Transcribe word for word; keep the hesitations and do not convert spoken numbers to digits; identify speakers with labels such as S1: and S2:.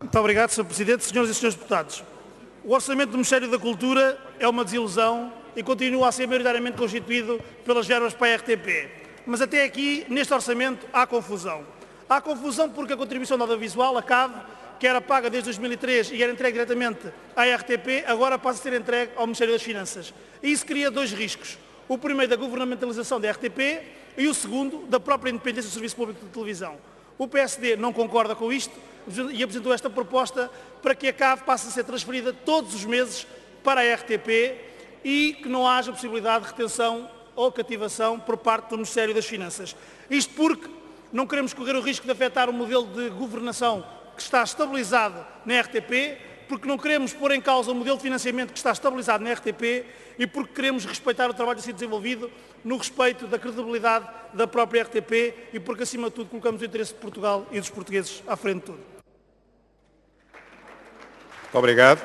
S1: Muito obrigado, senhor Presidente. Senhoras e senhores deputados, o orçamento do Ministério da Cultura é uma desilusão e continua a ser maioritariamente constituído pelas verbas para a R T P. Mas até aqui, neste orçamento, há confusão. Há confusão porque a contribuição do audiovisual, a C A V, que era paga desde dois mil e três e era entregue diretamente à R T P, agora passa a ser entregue ao Ministério das Finanças. E isso cria dois riscos. O primeiro da governamentalização da R T P e o segundo da própria independência do Serviço Público de Televisão. O P S D não concorda com isto e apresentou esta proposta para que a C A V passe a ser transferida todos os meses para a R T P e que não haja possibilidade de retenção ou cativação por parte do Ministério das Finanças. Isto porque não queremos correr o risco de afetar o modelo de governação que está estabilizado na R T P, porque não queremos pôr em causa o modelo de financiamento que está estabilizado na R T P e porque queremos respeitar o trabalho a ser desenvolvido no respeito da credibilidade da própria R T P e porque, acima de tudo, colocamos o interesse de Portugal e dos portugueses à frente de tudo.
S2: Obrigado.